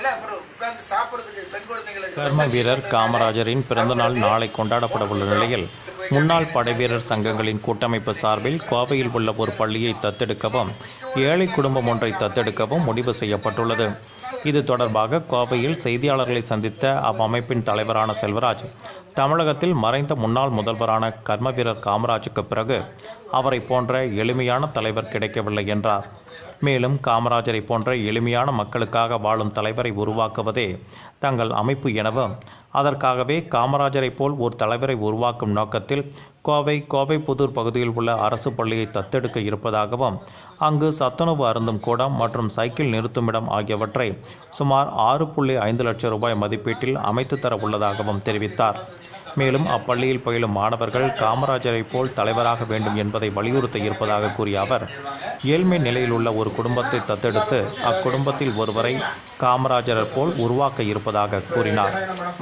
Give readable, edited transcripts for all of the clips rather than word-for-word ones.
கர்ம வீரர் காமராஜரின் பிறந்தநாள் நாளை கொண்டாடப்பட உள்ள நிலையில் முன்னாள் படைவீரர் சங்கங்களின் கூட்டமைப்பு சார்பில் கோவையில் உள்ள ஒரு பள்ளியை தத்தெடுக்கவும் ஏழை குடும்பம் ஒன்றை தத்தெடுக்கவும் முடிவு செய்யப்பட்டுள்ளது. இது தொடர்பாக கோவையில் செய்தியாளர்களை சந்தித்த அவ்வமைப்பின் தலைவரான செல்வராஜ், தமிழகத்தில் மறைந்த முன்னாள் முதல்வரான கர்ம வீரர் காமராஜுக்கு பிறகு அவரை போன்ற எளிமையான தலைவர் கிடைக்கவில்லை என்றார். மேலும் காமராஜரை போன்ற எளிமையான மக்களுக்காக வாழும் தலைவரை உருவாக்குவதே தங்கள் அமைப்பு எனவும், அதற்காகவே காமராஜரை போல் ஒரு தலைவரை உருவாக்கும் நோக்கத்தில் கோவை புதூர் பகுதியில் உள்ள அரசு பள்ளியை தத்தெடுக்க இருப்பதாகவும், அங்கு சத்துணவு அருந்தும் கூடம் மற்றும் சைக்கிள் நிறுத்துமிடம் ஆகியவற்றை சுமார் 6.5 லட்சம் ரூபாய் மதிப்பீட்டில் அமைத்து தர உள்ளதாகவும் தெரிவித்தார். மேலும் அப்பள்ளியில் பயிலும் மாணவர்கள் காமராஜரை போல் தலைவராக வேண்டும் என்பதை வலியுறுத்த இருப்பதாக கூறிய அவர், ஏழ்மை நிலையில் உள்ள ஒரு குடும்பத்தை தத்தெடுத்து அக்குடும்பத்தில் ஒருவரை காமராஜரை போல் உருவாக்க இருப்பதாக கூறினார்.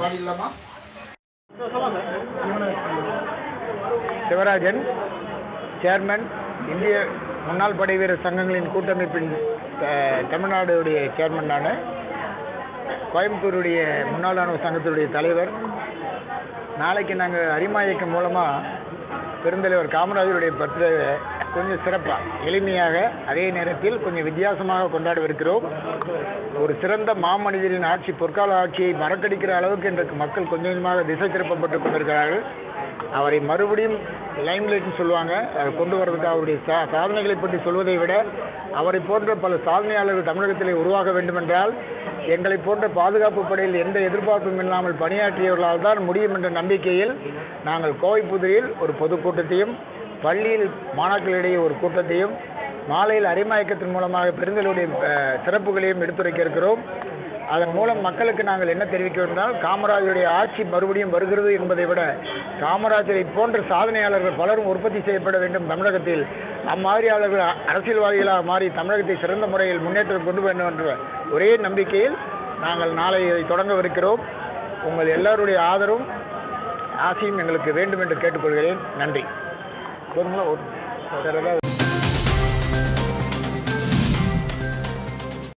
சிவராஜன், சேர்மன், இந்திய முன்னாள் படைவீரர் சங்கங்களின் கூட்டமைப்பின் தமிழ்நாடுடைய சேர்மன். நான் கோயம்புத்தூருடைய முன்னாள் ராணுவ சங்கத்துடைய தலைவர். நாளைக்கு நாங்கள் அரிமா இயக்கம் மூலமாக பெருந்தலைவர் காமராஜருடைய பர்த்டே கொஞ்சம் சிறப்பாக, எளிமையாக, அதே நேரத்தில் கொஞ்சம் வித்தியாசமாக கொண்டாடவிருக்கிறோம். ஒரு சிறந்த மாமனிதரின் ஆட்சி, பொற்கால ஆட்சியை மறக்கடிக்கிற அளவுக்கு இன்றைக்கு மக்கள் கொஞ்சம் கொஞ்சமாக திசை திருப்பப்பட்டு கொண்டிருக்கிறார்கள். அவரை மறுபடியும் லைம்லைட்னு சொல்லுவாங்க, அதை கொண்டு வர்றதுக்கு அவருடைய சாதனைகளை பற்றி சொல்வதை விட அவரை போன்ற பல சாதனையாளர்கள் தமிழகத்திலே உருவாக வேண்டுமென்றால் எங்களை போன்ற பாதுகாப்பு படையில் எந்த எதிர்பார்ப்பும் இல்லாமல் பணியாற்றியவர்களால் தான் முடியும் என்ற நம்பிக்கையில் நாங்கள் கோவை புதூரில் ஒரு பொதுக்கூட்டத்தையும், பள்ளியில் மாணாக்களிடையே ஒரு கூட்டத்தையும், மாலையில் அரிமா இயக்கத்தின் மூலமாக பெருந்தலைவருடைய சிறப்புகளையும் எடுத்துரைக்க இருக்கிறோம். அதன் மூலம் மக்களுக்கு நாங்கள் என்ன தெரிவிக்க வேண்டால், காமராஜருடைய ஆட்சி மறுபடியும் வருகிறது என்பதை விட காமராஜரை போன்ற சாதனையாளர்கள் பலரும் உற்பத்தி செய்யப்பட வேண்டும் தமிழகத்தில். அம்மாதிரியாளர்கள் அரசியல்வாதிகளாக மாறி தமிழகத்தை சிறந்த முறையில் முன்னேற்றம் கொண்டு வேண்டும் என்ற ஒரே நம்பிக்கையில் நாங்கள் நாளை தொடங்கவிருக்கிறோம். உங்கள் எல்லாருடைய ஆதரவும் ஆசையும் எங்களுக்கு வேண்டும் என்று கேட்டுக்கொள்கிறேன். நன்றி.